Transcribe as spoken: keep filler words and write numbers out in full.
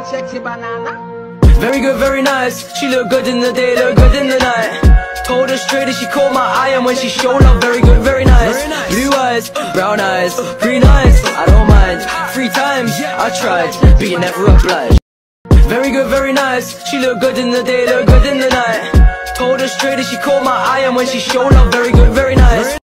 Sexy banana. Very good, very nice. She look good in the day, look good in the night. Told her straight that she caught my eye, and when she showed up, very good, very nice. Blue eyes, brown eyes, green eyes, I don't mind. Three times I tried, but you never obliged. Very good, very nice. She look good in the day, look good in the night. Told her straight that she caught my eye, and when she showed up, very good, very nice.